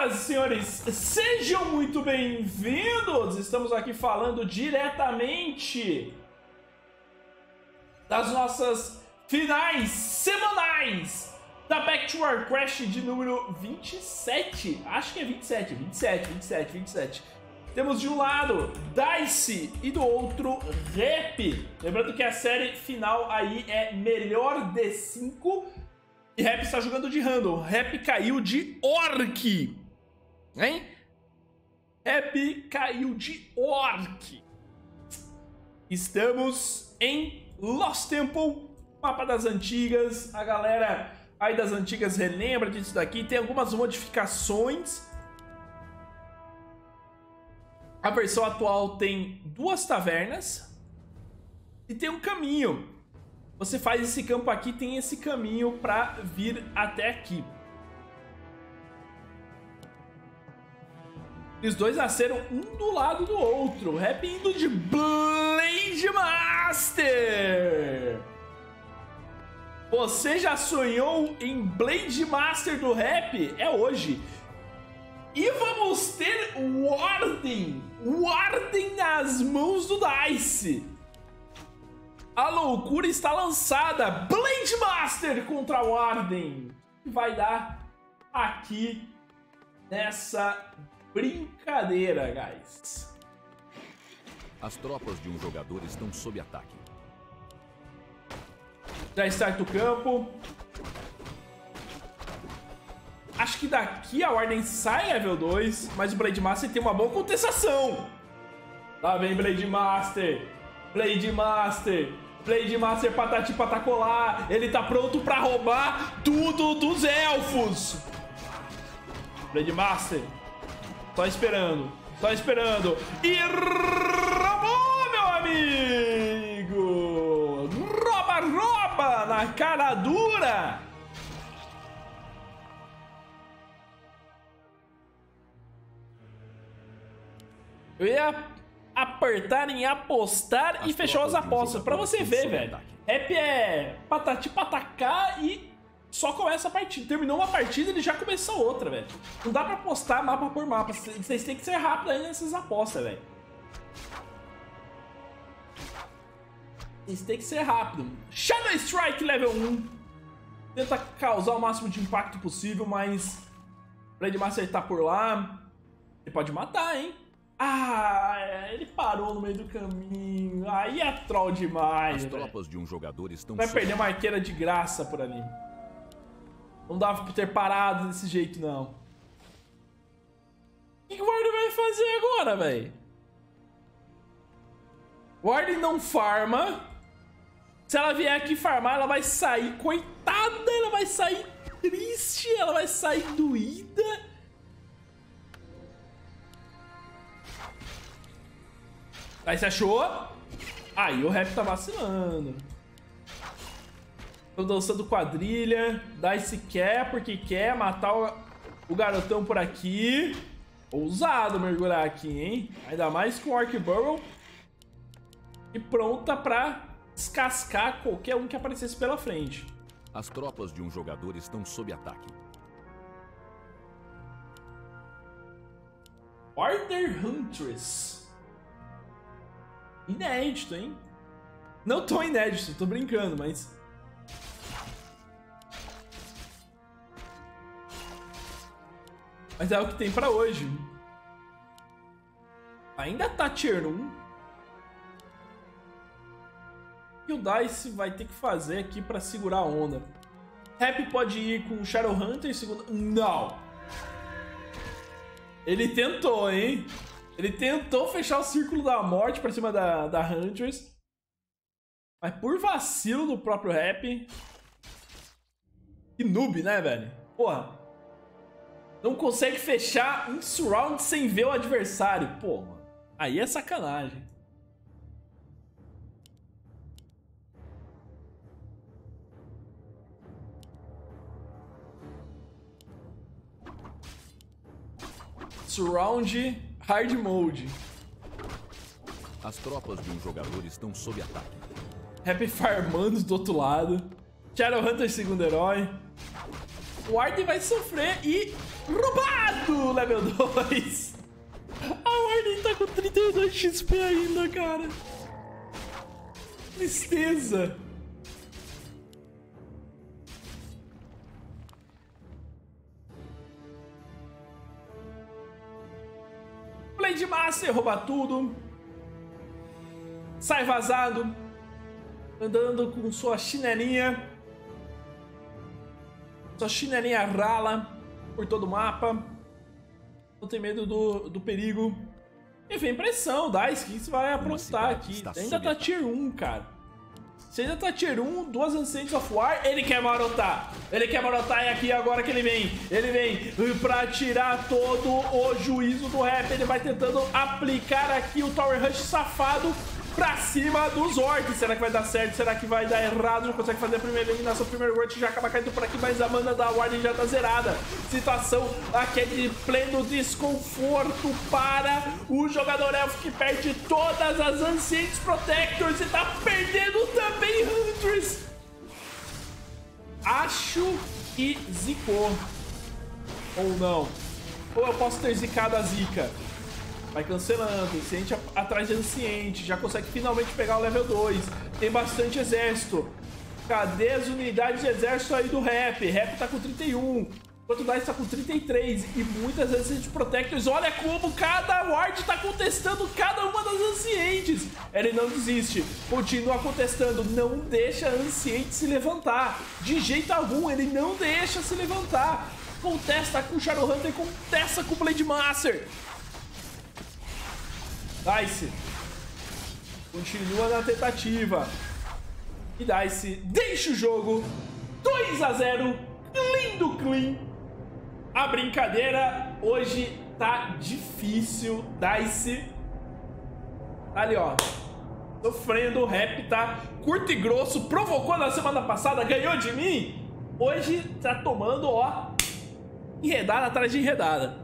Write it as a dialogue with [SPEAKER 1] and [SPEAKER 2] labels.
[SPEAKER 1] Senhoras e senhores, sejam muito bem-vindos! Estamos aqui falando diretamente das nossas finais semanais da Back to Warcraft de número 27. Acho que é 27. Temos de um lado DICE e do outro Rap. Lembrando que a série final aí é melhor de 5. E Rap está jogando de random. Rap caiu de Orc. Hein? Rap caiu de Orc. Estamos em Lost Temple, mapa das antigas. A galera aí das antigas relembra disso daqui. Tem algumas modificações. A versão atual tem 2 tavernas e tem um caminho. Você faz esse campo aqui, tem esse caminho pra vir até aqui. Os dois nasceram um do lado do outro. Rap indo de Blade Master. Você já sonhou em Blade Master do Rap? É hoje. E vamos ter Warden nas mãos do DICE. A loucura está lançada. Blade Master contra Warden. O que vai dar aqui nessa brincadeira, guys?
[SPEAKER 2] As tropas de um jogador estão sob ataque.
[SPEAKER 1] Já starta o campo. Acho que daqui a Warden sai level 2, mas o Blade Master tem uma boa contestação. Lá vem Blade Master. Blade Master patati patacolar. Ele tá pronto pra roubar tudo dos elfos. Blade Master. Só esperando. E roubou, meu amigo. Rouba na cara dura. Eu ia apertar em apostar e fechou as apostas. Pra você ver, velho. Rap é patati patacá e só começa a partida. Terminou uma partida, ele já começou outra, velho. Não dá pra apostar mapa por mapa. Vocês têm que ser rápidos aí nessas apostas, velho. Vocês têm que ser rápido. Shadow Strike level 1. Tenta causar o máximo de impacto possível, mas Blade Master tá por lá. Ele pode matar, hein? Ah, ele parou no meio do caminho. Aí é troll demais.
[SPEAKER 2] As tropas de um jogador estão
[SPEAKER 1] vai perder uma arqueira de graça por ali. Não dava pra ter parado desse jeito, não. O que o Warden vai fazer agora, velho? Warden não farma. Se ela vier aqui farmar, ela vai sair, coitada. Ela vai sair triste. Ela vai sair doída. Aí você achou? Aí o Rap tá vacilando. Tô dançando quadrilha. DICE quer porque quer matar o garotão por aqui. Ousado mergulhar aqui, hein? Ainda mais com o Orc Burrow. E pronta pra descascar qualquer um que aparecesse pela frente.
[SPEAKER 2] As tropas de um jogador estão sob ataque.
[SPEAKER 1] Order Huntress. Inédito, hein? Não tão inédito, tô brincando, mas... Mas é o que tem pra hoje. Ainda tá tier 1. E o DICE vai ter que fazer aqui pra segurar a onda. Rap pode ir com o Shadowhunter segundo... Não! Ele tentou, hein? Ele tentou fechar o círculo da morte pra cima da Huntress. Mas por vacilo do próprio Rap. Que noob, né, velho? Porra. Não consegue fechar um surround sem ver o adversário. Porra. Aí é sacanagem. Surround Hard Mode.
[SPEAKER 2] As tropas de um jogador estão sob ataque.
[SPEAKER 1] Rap farmando do outro lado. Shadowhunter segundo herói. O Warden vai sofrer e... roubado! Level 2. A Warden tá com 32 XP ainda, cara. Tristeza. Blade Master rouba tudo. Sai vazado. Andando com sua chinelinha. Sua chinelinha rala por todo o mapa. Não tem medo do perigo. E vem pressão, Dice. O que você vai aprontar aqui? Ainda tá tier 1, cara. Você ainda tá tier 1, 2 Ancients of War. Ele quer marotar. Ele quer marotar e aqui agora que ele vem. Ele vem pra tirar todo o juízo do rap. Ele vai tentando aplicar aqui o Tower Rush safado pra cima dos orcs. Será que vai dar certo? Será que vai dar errado? Já consegue fazer a primeira eliminação. O primeiro orc já acaba caindo por aqui, mas a mana da Warden já tá zerada. Situação aqui é de pleno desconforto para o jogador elfo, que perde todas as Ancients Protectors e tá perdendo também Hunters. Acho que zicou. Ou não. Ou eu posso ter zicado a zica. Vai cancelando, Anciente atrás de Anciente, já consegue finalmente pegar o level 2. Tem bastante exército. Cadê as unidades de exército aí do Rap? Rap tá com 31, enquanto o Dice tá com 33 e muitas Ancient Protectors. Olha como cada Ward tá contestando cada uma das Ancientes. Ele não desiste, continua contestando, não deixa a Anciente se levantar. De jeito algum, ele não deixa se levantar. Contesta com o Shadowhunter, contesta com o Blade Master. Dice continua na tentativa e Dice deixa o jogo 2-0, lindo clean. A brincadeira hoje tá difícil. Dice tá ali, ó, sofrendo. O Rap tá curto e grosso, provocou na semana passada, ganhou de mim. Hoje tá tomando, ó, enredada atrás de enredada.